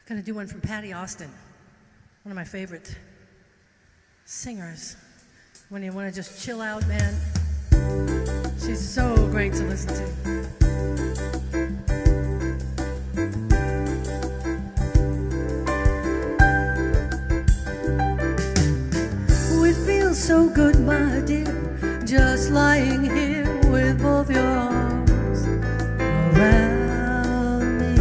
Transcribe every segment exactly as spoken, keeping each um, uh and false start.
Gonna do one from Patti Austin, one of my favorite singers. When you want to just chill out, man, she's so great to listen to. It feels so good, my dear, just lying here with both your arms around me.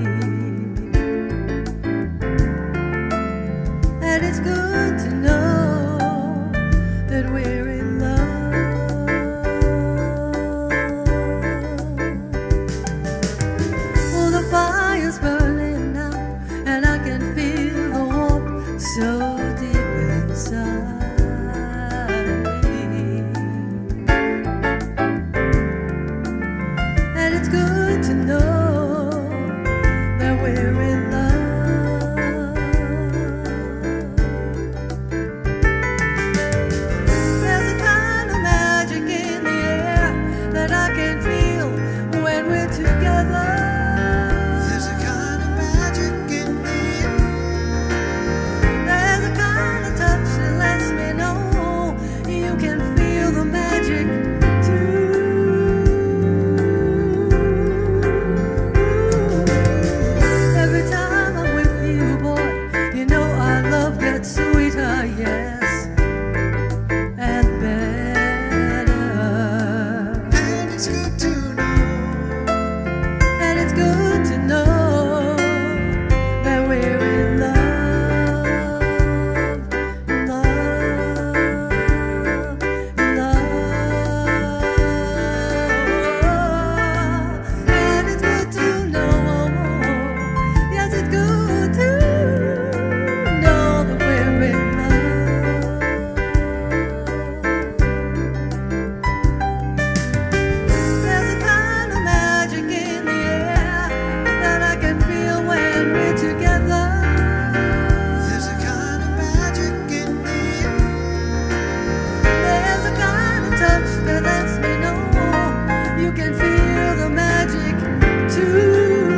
And it's good to know that we're in love. Well, the fire's burning now, and I can feel the warmth so deep inside. And it's good to know that we're in love. There's a kind of magic in the air that I can feel when we're together. There's a kind of magic in the air. There's a kind of touch that lets me know you can feel the magic too. Every time I'm with you, boy, you know our love gets sweeter, yes, and better. And it's good to know. And it's good to know that we're in love, love, love. And it's good to know, yes, it's good to know that we're in love. There's a kind of magic in the air that I can feel when we're together. There's a kind of magic in the air. There's a kind of touch that lets me know you can feel the magic too.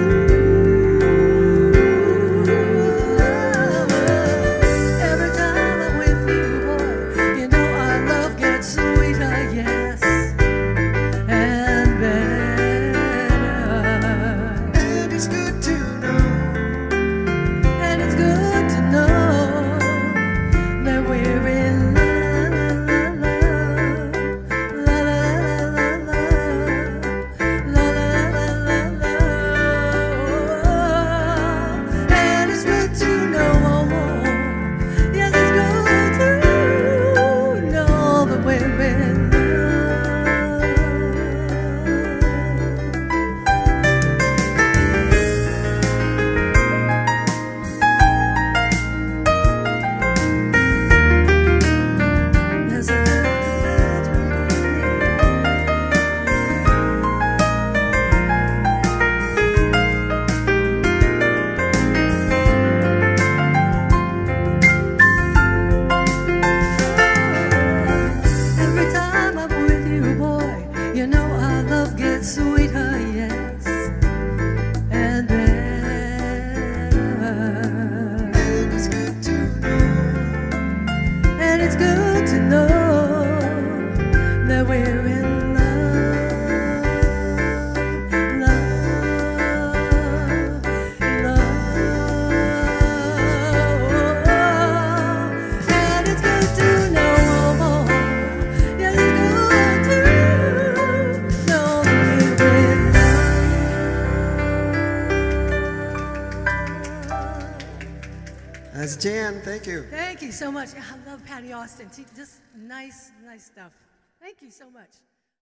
Every time I'm with you, boy, you know our love gets sweeter, yes, and better. And it's good to know. And it's good to know that we're in love, la la la la la, la la la la la. And it's good to know, yes, it's good to know that we're in love. There's a Every time I'm with you, boy, you know our love gets sweeter, yes, and better. And it's good to know. And it's good to know that we're in love, love, love. And it's good to know, yes, it's good to know that we're in love. That's Jan. Thank you. Thank you so much. I love Patti Austin. She just nice, nice stuff. Thank you so much.